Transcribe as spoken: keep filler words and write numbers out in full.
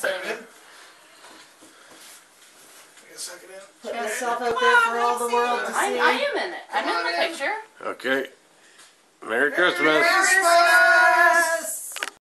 Brandon. Suck it in. Put myself out there for all the world to see. I, I am in it. I'm in the picture. Okay. Merry Merry Christmas. Christmas!